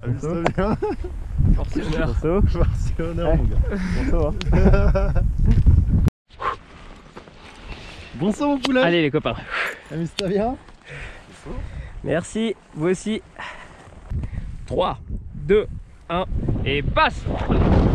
Amuse-toi bien. Force et honneur. Force et honneur, mon gars. Bonsoir. Bonsoir, mon poulet. Allez les copains. Amuse-toi bien. Merci, vous aussi. 3, 2, 1 et passe.